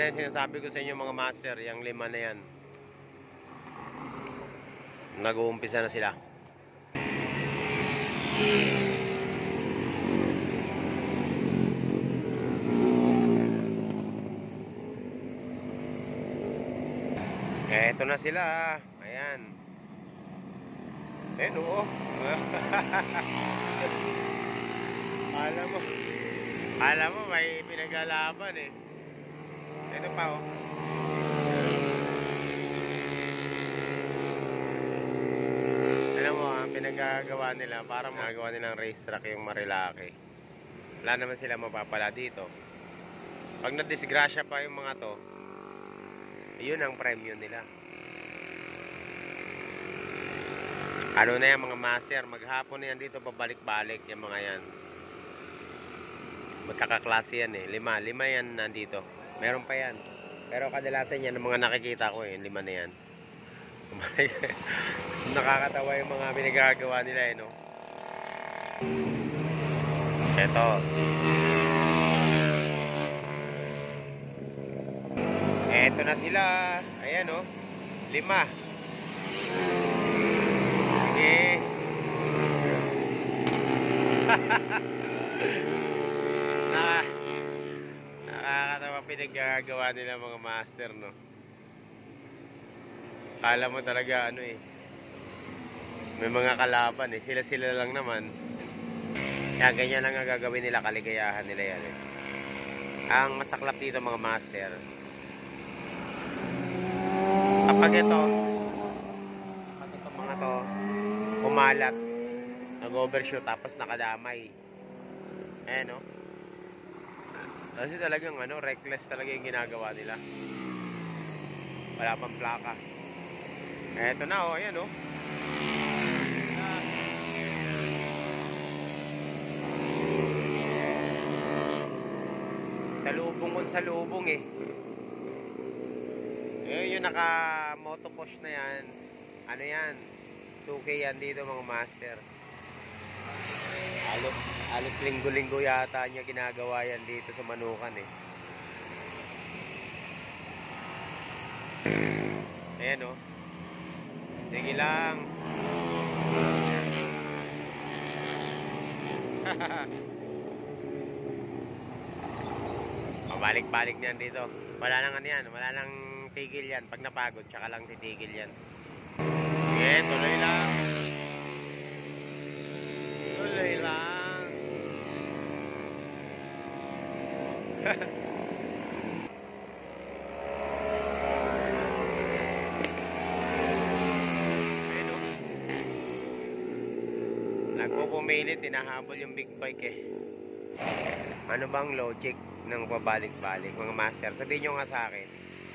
na yung sinasabi ko sa inyo mga master, yung 5 na yan. Nag-uumpisa na sila. Eto na sila. Ayan. Ayan oo. Alam mo may pinaglalaban eh. Ito pa oh. Alam mo ang pinagagawa nila para magagawa nilang racetrack yung Marilaki. Wala naman sila mapapala dito. Pag nadisgrasya pa yung mga to, yun ang premium nila. Ano na yan mga master, maghapon na yan dito pabalik-balik yung mga yan. Magkakaklase yan eh, 5 yan nandito. Meron pa yan. Pero kadalasan yan, ang mga nakikita ko eh, 5 na yan. Nakakatawa yung mga pinagagawa nila eh, no? Eto. Eto na sila. Ayan oh. 5. Sige. Nakakatawa pinagagawa nila mga master, no? Kala mo talaga ano eh, may mga kalaban eh, sila lang naman. Kaya ganyan lang ang gagawin nila, kaligayahan nila yan eh. Ang masaklap dito mga master, kapag ito mga to pumalat, nag-overshoot tapos nakadamay, ayan no? Kasi talagang ano, reckless talaga yung ginagawa nila. Wala pang plaka. Eto na oh, ayan oh. Salubong kung salubong eh. Yung naka motopush na yan, ano yan, suki yan dito mga master. Halos linggo-linggo yata niya ginagawa yan dito sa Manukan eh. Ayan oh. Sige lang. Pabalik-balik niyan dito. Wala nang ano yan, wala nang tigil yan. Pag napagod, tsaka lang titigil yan. Sige, tuloy lang. Tuloy lang. Nagpupumilit, tinahabol yung big bike eh. Ano bang logic ng pabalik-balik mga master? Sabihin nyo nga sa akin.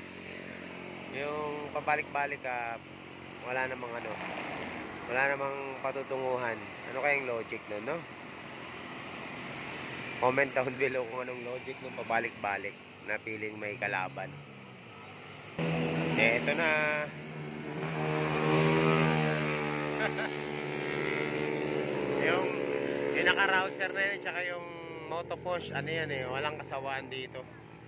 Yung pabalik-balik ka, wala namang ano, wala namang patutunguhan. Ano kayang logic nun, no? Comment down below kung anong logic ng pabalik-balik na feeling may kalaban. Eh, ito na. yung naka-rouser na yun, tsaka yung motopush, ano yan eh, walang kasawaan dito.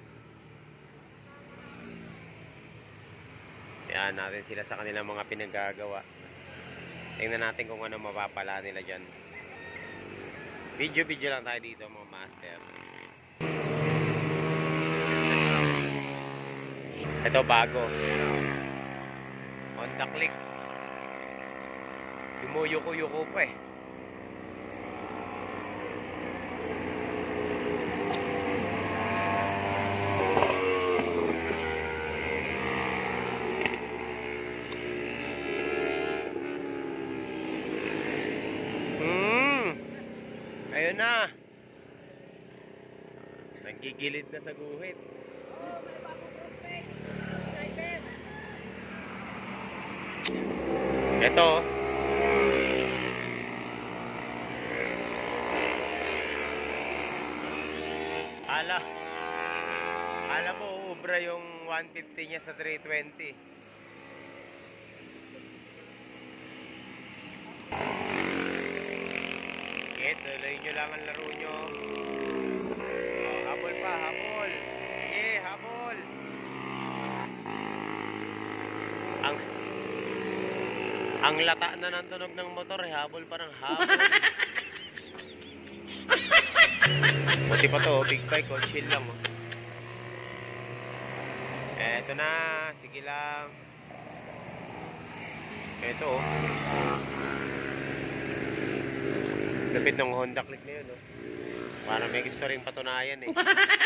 Yan natin sila sa kanilang mga pinagagawa. Tingnan natin kung ano mapapala nila dyan. Video lang tayo dito mga master. Ito bago, Honda Click. Yumuyuko-yuko pa eh. Ayun na. Nagigilid na sa guhit. Ito. Ala mo ubra yung 150 niya sa 320. Tuloy nyo lang ang laro nyo. Oh, habol pa, habol. Sige, habol. Ang lata na ng tunog ng motor, habol pa ng habol. Buti pa to, big bike, chill lang. Eto na, sige lang. Eto lapit ng Honda Click na yun, para may gusto rin patunayan eh.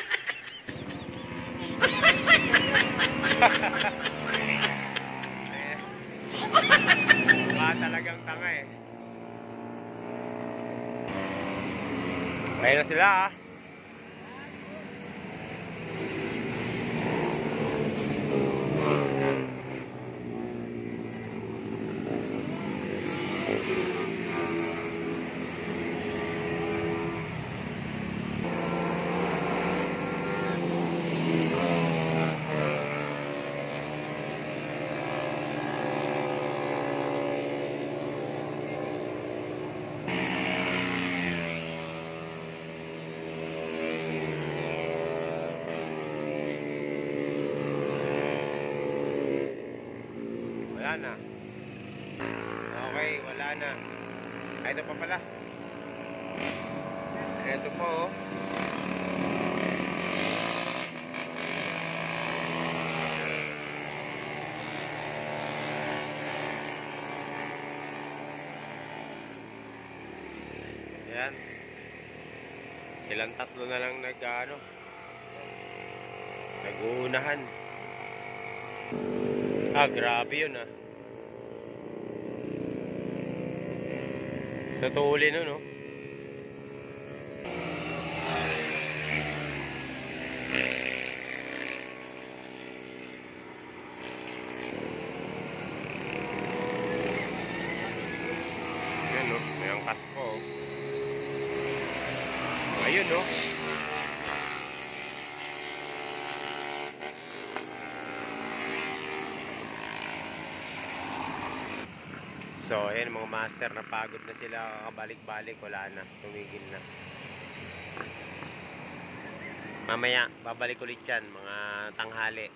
Talagang tanga eh. Ayun na sila ah. Wala na. Okay, wala na. Ay, ito pa pala. Ito po oh. Yan. Silang tatlo na lang nag-uunahan. Grabe yun ah. Tutuli nun no. Yan no, may angkas po. Ayun no. So, ayan mga master, napagod na sila, kakabalik-balik, wala na, tumigil na. Mamaya, babalik ulit yan, mga tanghali.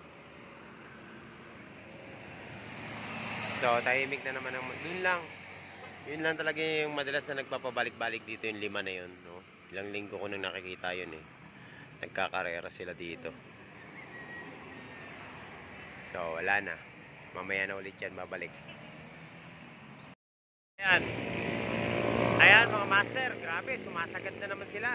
So, tahimik na naman ang, yun lang talaga yung madalas na nagpapabalik-balik dito, yung 5 na yun, no? Ilang linggo ko nang nakikita yun eh. Nagkakarera sila dito. So, wala na. Mamaya na ulit yan, babalik. Ayan. Ayan mga master, grabe, sumasagad na naman sila.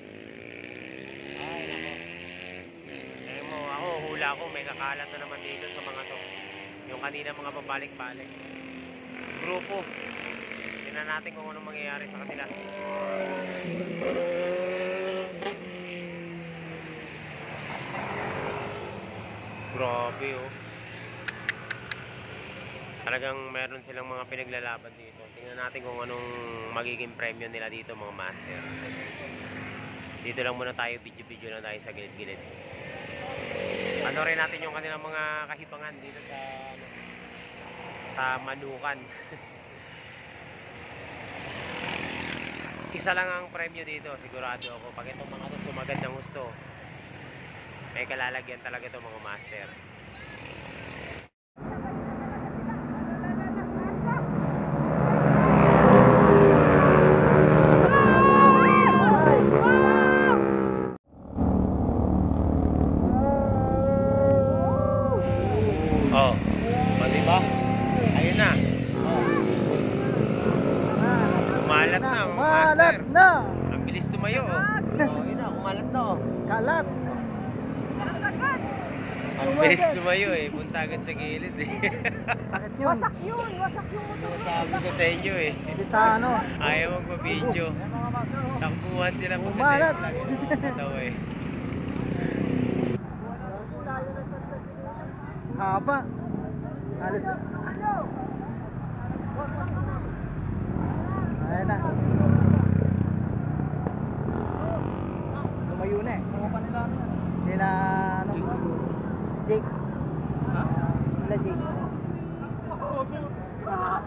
Ay, nako. Ayan mo, ako, hula ko, may kakalat na naman dito sa mga to. Yung kanina mga pabalik-balik. Grupo. Tingnan natin kung anong mangyayari sa kanila. Grabe oh. Talagang meron silang mga pinaglalaban dito. Tingnan natin kung anong magiging premyo nila dito mga master. Dito lang muna tayo, video-video na tayo sa gilid-gilid. Ano rin natin yung kanilang mga kahibangan dito sa Manukan. Isa lang ang premyo dito, sigurado ako. Pag itong mga to sumagad ng gusto, may kalalagyan talaga ito mga master. Oh, diba? Ayun na. Oh. Kumalat na, mga master. Na. Ang bilis tumayo, oh. Oh, yun na, kumalat na, oh. Kalat. Ang bilis tumayo, eh. Punta agad sa gilid, eh. Sakit yun. Wasak yun motor. Sabi ko sa inyo, eh. Hindi sa ano. Ayaw magpa-video. Takbuhan sila po kumalat. Ito, eh. Haba. Alis. Ayan na. Lumayo na eh. Hindi na ano. Jake. Ha? Nila Jake.